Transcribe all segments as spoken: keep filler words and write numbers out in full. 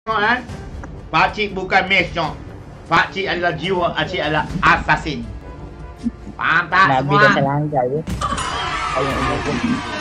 kan? Pakcik bukan mage, Cok. Pakcik adalah jiwa, pakcik adalah assassin. Faham tak Nabi semua? dah terlanggar je. Ayat ini pun.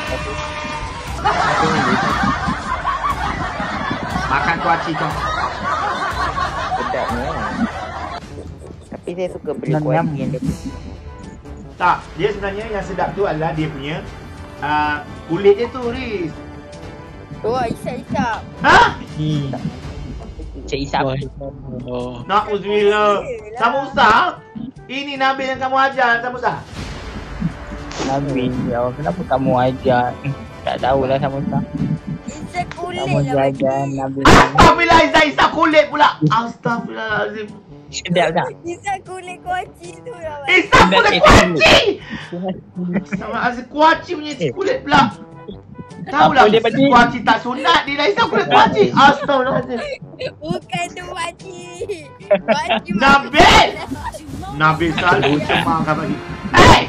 Makan kuaci, Cok. Sedapnya. Tapi saya suka beli Nam-nam. kuaci yang dia. Tak, dia sebenarnya yang sedap tu adalah dia punya uh, kulit dia tu, Riz. Oh, isap-isap. Ha? Hmm. Cik Isap. Oh. Na'udzubillah. Samusa? Ini Nabil yang kamu ajar, Samusa? Nabi, ya Allah, kenapa kamu ajar? Tak tahulah sama tak. Isap kulit Kamu lah ajar pakcik. Nabi. Astagfirullah, Izzah, Izzah kulit pula. Astagfirullahaladzim. Sedap tak? Isap kulit kuaci tu lah pakcik. Izzah kulit kuaci! Astagfirullahaladzim, kuaci punya kulit pula. Tahulah, Apa dia, pakcik? kuaci tak sunat, dia dah Izzah kulit kuaci. Astagfirullahaladzim. Bukan tu pakcik. Pakcik Nabil! Nabil selalu cemarkan bagi. Hei!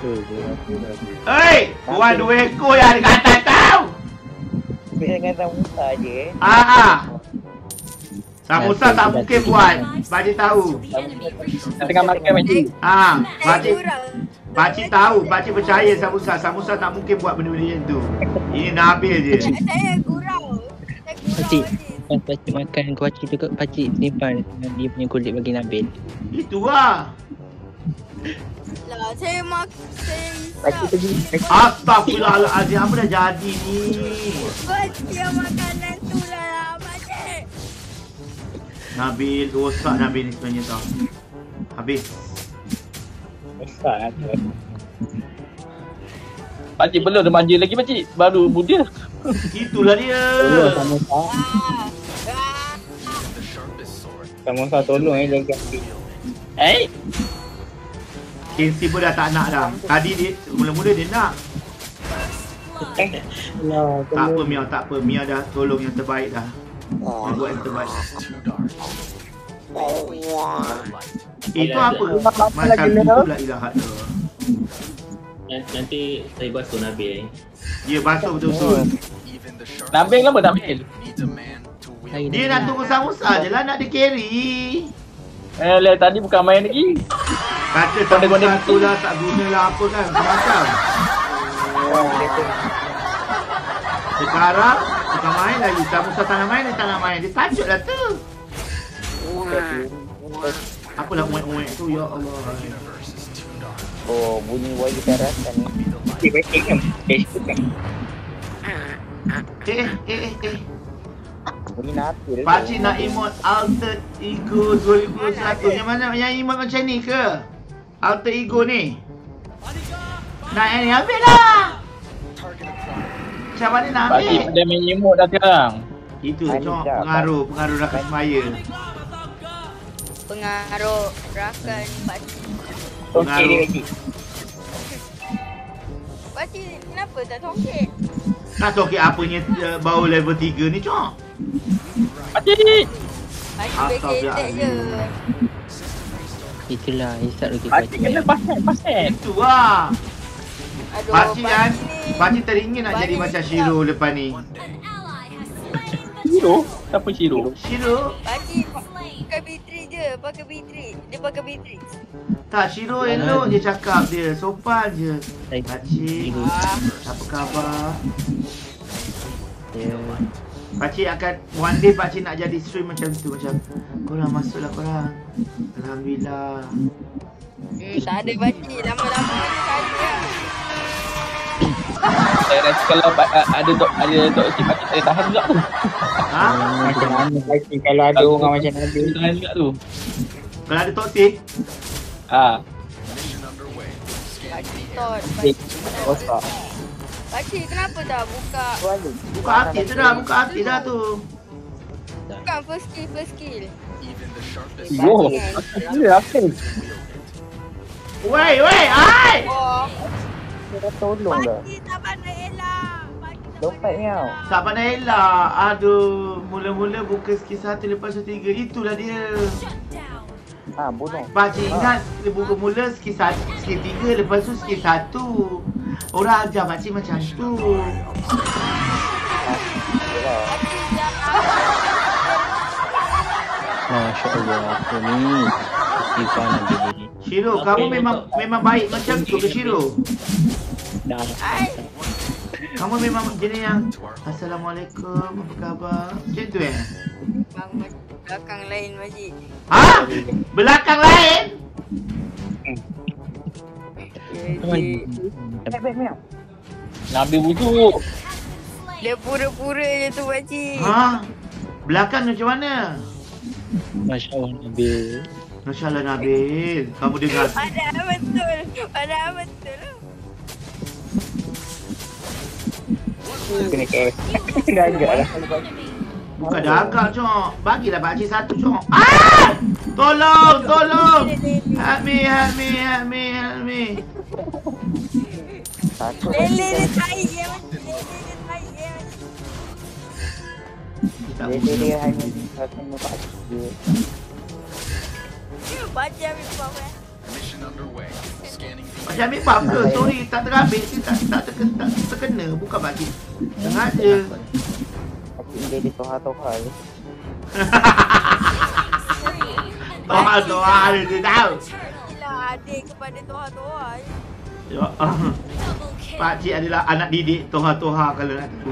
Hei! Tuan dua ekor yang ada kat atas tau! Dia dengan Samusa je. Ah, ah. Samusa tak mungkin buat. Pakcik tahu. Tengah makan pakcik. Ah, Saya pakcik kurang. pakcik tahu, pakcik percaya Samusa. Samusa tak mungkin buat benda-benda macam tu. Ini Nabil je. Saya gurau. Saya gurau Pakcik, pakcik. pas pakcik makan kuaci tu kat pakcik simpan dia punya kulit bagi Nabil. Itu lah. Lah, saya mak... Saya Pakcik isap. pergi. Astagfirullahaladzim, apa dah jadi ni? Pakcik yang makanan tu lah pakcik. Nabil, rosak Nabil ni sebenarnya tau. Habis. Besar tu. Pakcik belum ada manja lagi pakcik. Baru muda. Itulah dia. Tolong Samusa. Ah. Ah. Samusa tolong eh jaga. Eh? Kensi pun dah tak nak dah. Tadi dia, mula-mula dia nak. Eh. Lah, Tak apa Mia, tak apa. Mia dah tolong yang terbaik dah. Dia buat yang terbaik. Itu apa? Macam itu pula ilahat tu. Nanti saya basuh Nabil eh. Ya, basuh betul-betul. Nabil kenapa tak ambil? Dia nak tunggu Samusa je lah, nak dia carry. Eh, lah, tadi bukan main lagi. Kata Samusa tu lah tak guna lah apa kan. Macam sekarang bukan main lagi. Samusa tak nak main, dia tak nak main. Dia tajuk lah tu. Apalah uek-uek tu, ya Allah. Oh, bunyi wajib terasa ni. Eh, baik kan? Eh, kan? Eh, eh, eh, eh. Bunyi Nabil. Pakcik nak emote Alter Ego dua ribu dua puluh satu. Yang mana yang emote macam ni ke? Alter Ego ni. Nak yang ni ambil lah. Macam mana nak Pakcik ambil? pada main emote dah sekarang. Itu Ada cok tak? pengaruh, pengaruh rakan semaya. Pengaruh rakan pakcik. Okey dia pakcik. Pakcik, kenapa tak tongkek? Nak tokek apanya uh, bau level tiga ni cok? Pakcik! Pakcik baik je. Itulah, hisap lagi Pakcik kena paset, paset. Itu lah. Aduh, Pakcik kan, ni. pakcik teringin nak jadi Banyak macam hisap. Shiro lepas ni. Shiro? Siapa Shiro? Shiro? Pakcik pakai bateri je, pakai bateri. Dia pakai bateri. Tak, Shiro elok je cakap dia, sopan je. Eh, Pakcik, Shiro. Ah, apa khabar? Ya. Pakcik akan, one day pakcik nak jadi stream macam tu. Macam, korang masuklah korang. Alhamdulillah. hmm, tak ada pakcik. Lama-lama je tak ada. Saya rasa kalau pa- a- ada dok ada dok si pakcik saya tahan juga tu. Ha? Macam mana pakcik kalau ada orang macam Nabil? Saya tahan juga tu. Kalau ada toxic, Ah, Pakcik tot. Eh, Pakcik rosak. Pakcik kenapa tak buka? Tuan buka hati tu dah, buka hati dah tu. Bukan first skill, first skill. yo. Dia apa? Wey, wey, ai! Oh, Dia dah tolong dah. pakcik tak pandai elak. Pakcik tak Dompet pandai miau. elak. Tak pandai elak. Aduh, mula-mula buka skill satu lepas tu tiga. Itulah dia. Ah, bunuh. Pakcik ingat dia buka mula skill satu, skill tiga lepas tu skill satu. Orang ajar pakcik macam tu. Yalah. Pakcik jangan. Masya Allah, aku ni Istighfar Nabi ni. Shiro, kamu memang memang baik macam tu ke Shiro? Dah. Kamu memang jenis yang Assalamualaikum, apa khabar? Macam tu eh? Bang, belakang lain Majid. Ha? Belakang lain? Nabi busuk. Dia pura-pura je tu Majid. Ha? Belakang macam mana? Masya Allah Nabi. Masya Allah Nabil. Kamu dengar? Ada betul. Ada betul. Kena kes. Dah agak lah. Bukan dah agak cok. Bagilah pakcik satu cok. Ah! Tolong, tolong. Help me, help me, help me, help me. Satu. Lele dia tahi je Majid. Lele dia tahi je Majid. Jadi dia hanya satu nampak je. Baca ambil pop eh. Pakcik ambil pub ke? Sorry, tak terhabis. Tak, tak, terkena, tak terkena. Bukan pakcik. Sengaja. Pakcik jadi toha-toha je. Toha-toha dia tahu. Gila adik kepada toha-toha je. Ya, pakcik adalah anak didik toha-toha kalau nak tahu.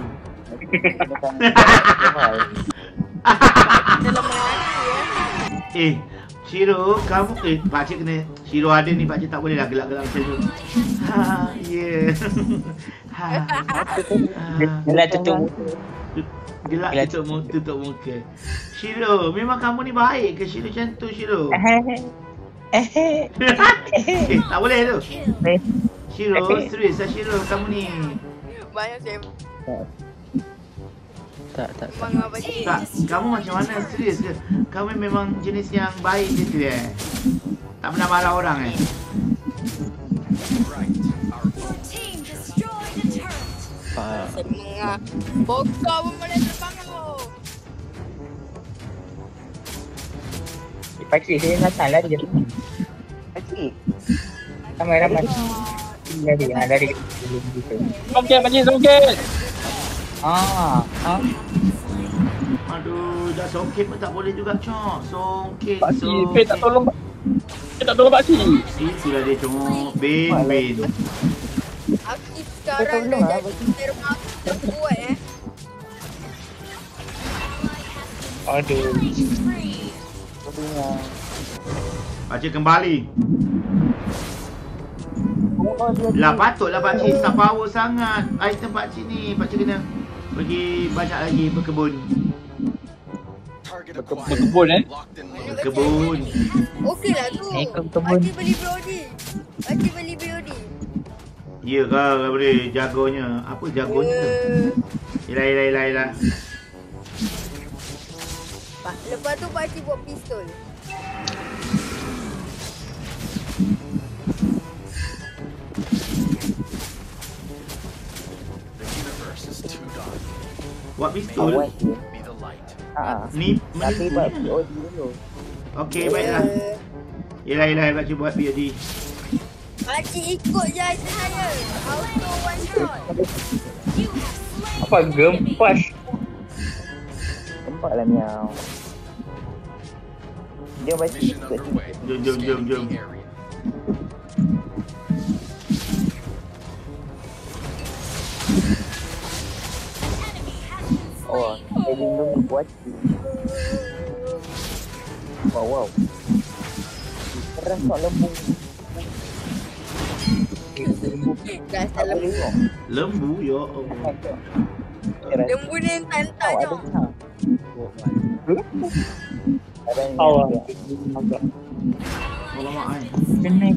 Dalam hati ya. Eh, Shiro, kamu eh pakcik kena Shiro ada ni pakcik tak boleh lah gelak-gelak macam tu. Ha, yeah. Ha. Bila tutup. Gelak tutup muka, tutup muka. Shiro, memang kamu ni baik ke Shiro macam tu Shiro? Eh, tak boleh tu. Shiro, serius lah Shiro kamu ni. Banyak saya Tak, tak, tak. bang apa je. Tak, kamu macam mana? Serius ke? Kamu memang jenis yang baik gitu eh? Tak pernah marah orang eh? Faham. Senang. Bokor pun boleh terbang tu. Pakcik saya datang lah dia. Pakcik. Ramai-ramai. Dari, ha, dari. Songket, pakcik, songket. Ah, ah. Aduh, dah songket pun tak boleh juga cok. Songket, Pakcik, Pei tak tolong. Pei tak tolong pakcik. Itulah dia cok. Ben, Ben. Aku sekarang dah jadi termak terbuat eh. Aduh. Aduh. Pakcik kembali. Lah patutlah pakcik tak power sangat item pakcik ni. Pakcik kena pergi banyak lagi berkebun. Berkebun eh. Berkebun. Okey lah tu. Eh, kau kebun. Pakcik beli B O D. Pakcik beli B O D. Ya ke kalau boleh jagonya. Apa jagonya tu? Uh, Yelah, yelah, yelah, yelah. Pak, lepas tu pakcik buat pistol. Buat pistol. Awal je. Ah. Ni Tapi buat menipu. P O D dulu. Okey, baiklah. Uh, Yelah, yelah, pakcik buat B O D. Pakcik ikut je item saya. Auto one shot. Apa gempas? Gempak lah miau. Dia baca ikut tu. Jom, jom, jom, jom. Oh, saya lindungi buat. Wow, wow. Serang sok lembu. Dah tak lembu. Lembu, ya Allah. Lembu ni yang tantang je. Awak. Alamak, ai. Kena.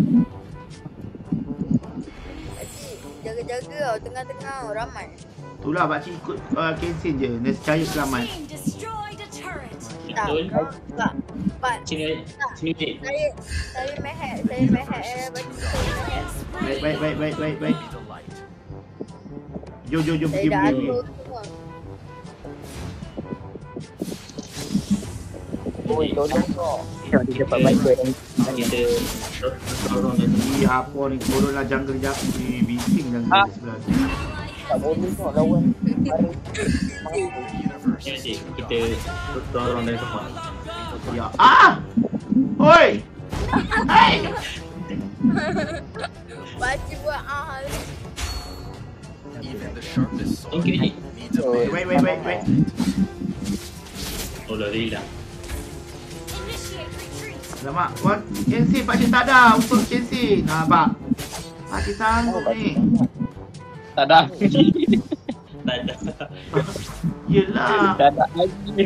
Pakcik, jaga-jaga tau. Tengah-tengah tau, ramai. Itulah pakcik ikut uh, Kensin je. Nescaya selamat. Tak, tak. Pak, Sini, sini dik. saya, saya mehet. Saya mehet. Eh, pakcik saya mehet. Baik, baik, baik, baik, baik, baik. Jom, jom, jom, Saya pergi, dah pergi, pergi. atur semua. Oh, tolong kau. Dia dapat bantu yang Kita tolong dia. Ih, apa ni? Korang lah jungle jap. Ih, bising jungle Ah. di sebelah tu. tak boleh kau lawan. Mari. Sini dik. Kita tolong dia semua. Ya. Ah! Oi! Hai! Pakcik buat ah. Okey. Wait, wait, wait, wait. Oh, dah hilang. Alamak, what? Kensi, pakcik tak ada untuk Kensi. Nampak? Pakcik sanggup ni. Tak ada. Tak ada. Yelah. Tak ada lagi.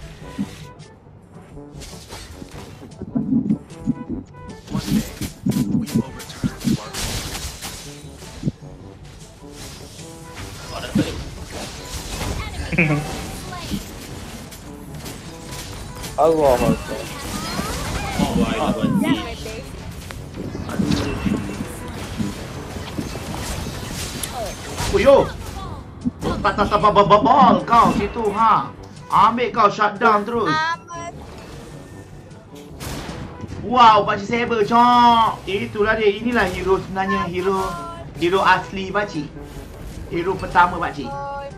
Allah Akbar. Oh, why dah berhenti. Oh yo. Tak tak tak ball kau situ ha. Ambil kau shutdown terus. Wow, pakcik saber cok. Itulah dia. Inilah hero sebenarnya, hero hero asli pakcik. Hero pertama pakcik.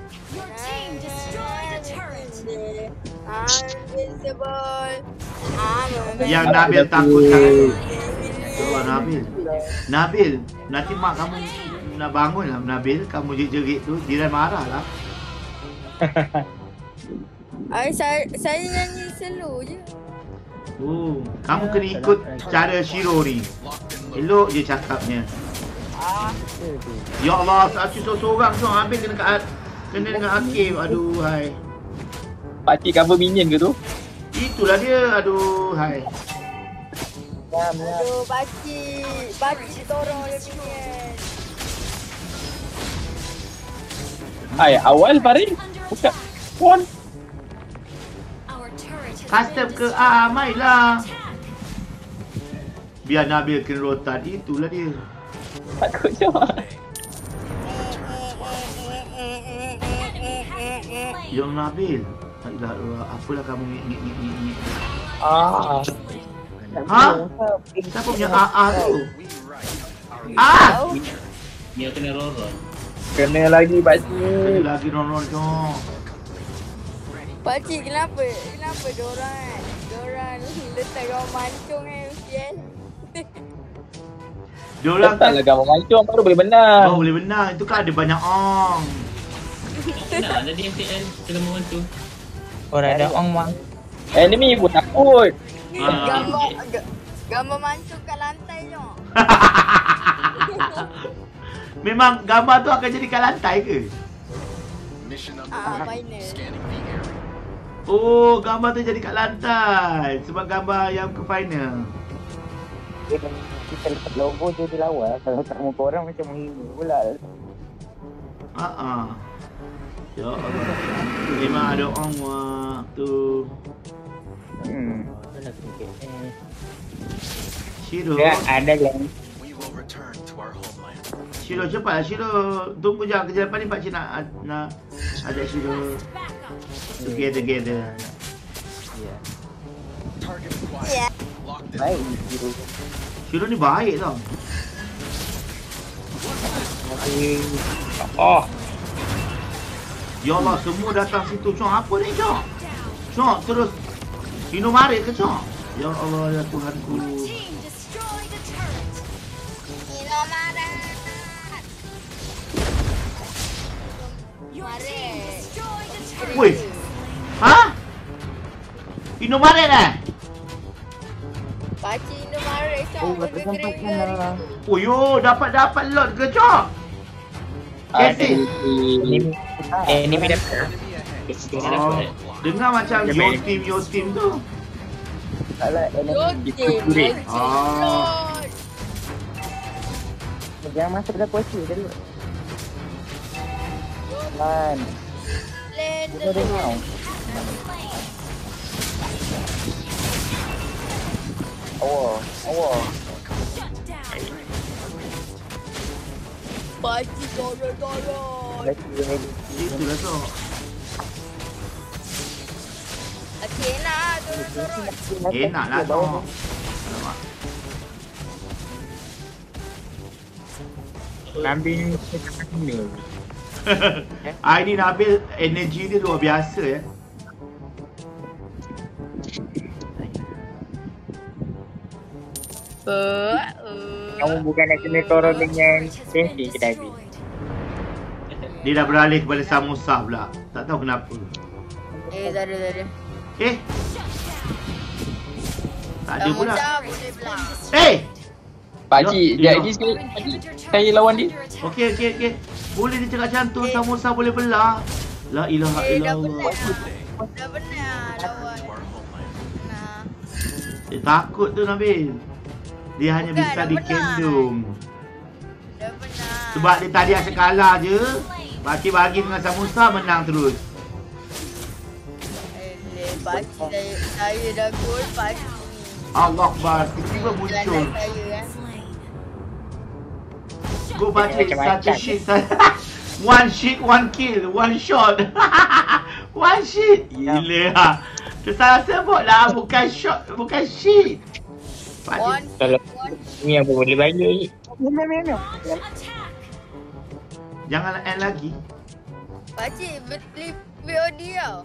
Yang Nabil takutkan. Oh, Nabil. Nabil, nanti mak kamu nak bangun lah Nabil. Kamu jerit tu, Jiran marah lah. Ay, saya, saya nyanyi slow je. Oh, kamu kena ikut cara Shiro ni. Elok je cakapnya. Ya Allah, satu seorang tu ambil kena kat kena dengan Hakim. Aduh, hai. Pakcik cover minion ke tu? Itulah dia. Aduh, hai. Aduh, pakcik. Pakcik dorong dia minion. Hai, awal Farid. Buka phone. Custom ke A, mainlah. Biar Nabil kena rotan. Itulah dia. Takut je. Yang Nabil. Taklah, apalah kamu ni ni ni ni. Ah. Ha? Siapa punya A A tu? Ah! Dia kena roron. Kena lagi pakcik. Kena lagi ron-ron tu. Pakcik, kenapa? Kenapa diorang Diorang letak gambar mancung eh, Usiel? Diorang tak lah gambar mancung baru boleh menang. Oh, boleh menang. Itu kan ada banyak ong. Nak ada D M P L kena membantu. Orang ada ong mak. Enemy pun takut. Ah. Gambar ga- gambar mancung kat lantai je. Memang gambar tu akan jadi kat lantai ke? Ah, final. Oh, gambar tu jadi kat lantai. Sebab gambar yang ke final. Kita letak logo je dia lawa. Kalau tak muka orang macam menghina pula. Haa uh-uh. Ya Allah. Memang ada orang waktu. Hmm. Shiro. Ya, ada yang Shiro cepatlah Shiro. Tunggu jangan kerja depan ni pakcik nak nak ajak Shiro together together. Ya. baik Shiro. Shiro ni baik tau. Oh. Ya Allah, semua datang situ. Cok, apa ni Cok? Cok, terus Hino marit ke Cok? Ya Allah, ya Tuhanku. Hino marit. Marit. Woi. Ha? Hino marit eh? Pakcik Hino marit Cok. Oh, betul tempat sana. Oh yo, dapat dapat lot ke Cok? Kesi. Ini ini dia. Oh, dengar macam your team, your team tu. Salah enemy Yotin. Ah. Jangan masuk dalam posisi dulu. Man. Land. Kita dengar. Oh, oh. Pakcik dorong-dorong. Itulah tu. Okey nak dorong-dorong. Enak lah tu. Alamak. Nabil ni cakap ni. Ah, ini Nabil energi dia luar biasa ya. Oh, oh. Kamu bukan nak kena torol dengan Sensi ke tadi? Dia dah beralih kepada Samosa pula. Tak tahu kenapa. Eh, tak ada, tak ada. Eh? Tak ada pula. Samosa boleh belah. Eh! Pakcik, Ya, jadi saya, saya lawan dia. Okey, okey, okey. Boleh dia cakap macam tu, Samosa boleh belah. La ilaha Eh, dah illallah. benar. Dah benar lawan. Nah. Dia takut tu Nabil. Dia hanya Bukan, bisa dah di benar. kingdom. Dah benar. Sebab dia tadi asyik kalah je. Pakcik bagi dengan Samosa menang terus. Eh, pakcik saya, saya dah gol pakcik ni. Allah Akbar, tiba-tiba muncul. Jalan saya kan. Go pakcik, Macam-macam. satu shit. One shit, one kill, one shot. One shit. Gila lah. Tersalah sebut lah, bukan shot, bukan shit. Pakcik, One, Kalau one. ni apa boleh balik? janganlah end lagi. Pakcik beli B O D tau.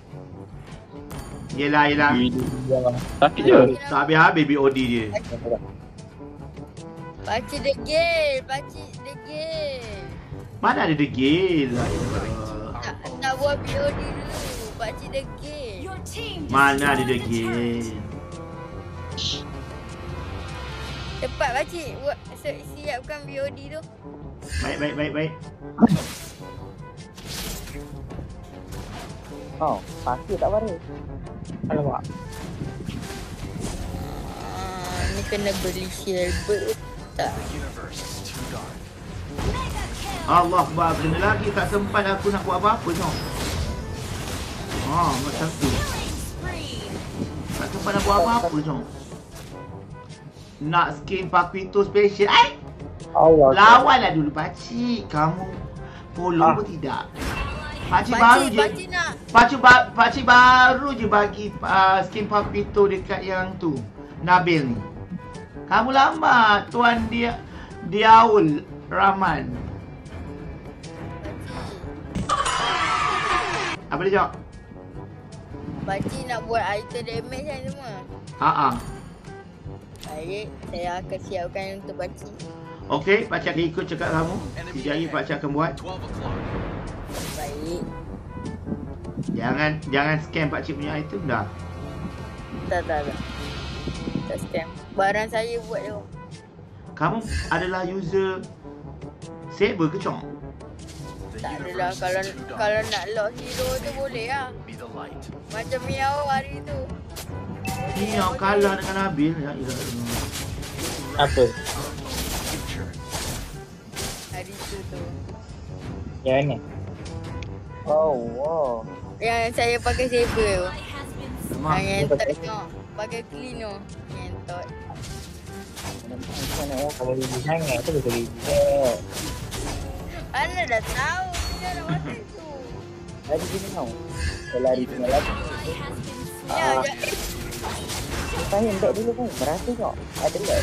Yelah, yelah. Sakit je. Tak habis-habis B O D dia. Pakcik degil, pakcik degil. Mana ada degil? Tak, tak buat B O D dulu. Pakcik degil. Mana ada degil? Cepat pakcik buat si- siapkan B O D tu. Baik, baik, baik, baik. Oh, sakit tak baris. Alamak. Ah, ni kena beli silver tak? Allah Akbar, kena lagi tak sempat aku nak buat apa-apa tau. Ha, macam tu. Tak sempat nak buat apa-apa tau. Nak skin Paquito special. Ai! Allah. Lawanlah dulu pakcik. Kamu follow Ah. pun tidak. Pakcik baru Pakcik, je. pakcik nak. Pakcik, ba pakcik baru je bagi uh, skin Paquito dekat yang tu. Nabil ni. Kamu lambat, Tuan dia Diaul Rahman. Apa dia jawab? Pakcik nak buat item damage kan semua. Ha ah. Baik, saya akan siapkan untuk pakcik. Okey, pakcik akan ikut cakap kamu. Sekejap lagi pakcik akan buat. Baik. Jangan jangan scam pakcik punya item dah. Tak, tak, tak. Tak scam. Barang saya buat tu. Kamu adalah user Saber ke Chong? Tak adalah. Kalau kalau nak lock hero tu boleh lah. Macam Miao hari tu. Ni yang kalah dengan Nabil. Ya ilah. Apa? Hari tu tu. Yang mana? Oh, wow. Yang saya pakai saber tu. Mak, Yang entot tu. Pakai clean tu. Yang entot. Kalau lebih sangat tu boleh lebih. Mana dah tahu. Kita nak pakai tu. Lari sini tau. Kalau lari sini lagi. Ya, Ah. ya. Saya hendak dulu pun. Berasa kok. Ada tak?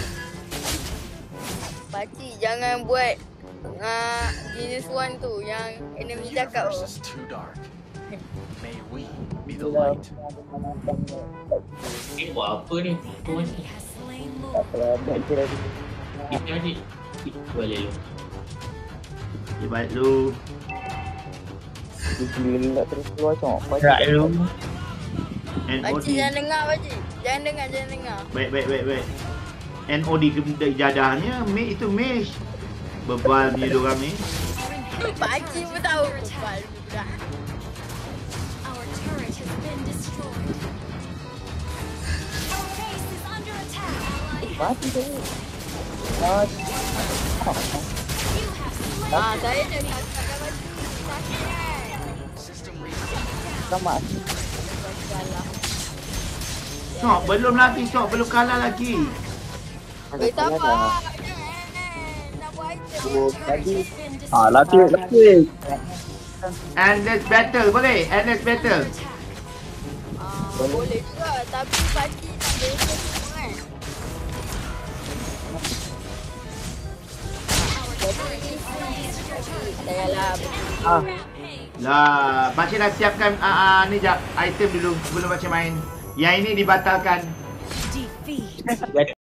Pakcik jangan buat uh, jenis one tu yang enemy cakap tu. Eh, buat apa ni? Apa ni? Tak pernah ada kira lagi. Kita adik. Boleh lu. dia baik dulu. Dia gila terus keluar cok. Gerak dulu. N O D. Pakcik jangan dengar pakcik. Jangan dengar, jangan dengar. Baik, baik, baik, baik. N O D ke jadahnya, Mei itu Mei. Bebal punya diorang ni. Pakcik pun tahu. Kepal budak. Mati tu. Ah. Ah, saya dah katakan pakcik. Sakit kan? Sama. Salah. Cok, belum lagi, Cok. Belum kalah lagi. Eh, sabar. Nak buat item. Tadi. Ah, latih, latih. Endless battle, boleh? Endless battle. Ah, boleh juga. Tapi pakcik nak beza semua kan? Jadi, saya lah. Ah. Lah, pakcik dah siapkan uh, uh, ni jap item dulu sebelum pakcik main. Yang ini dibatalkan.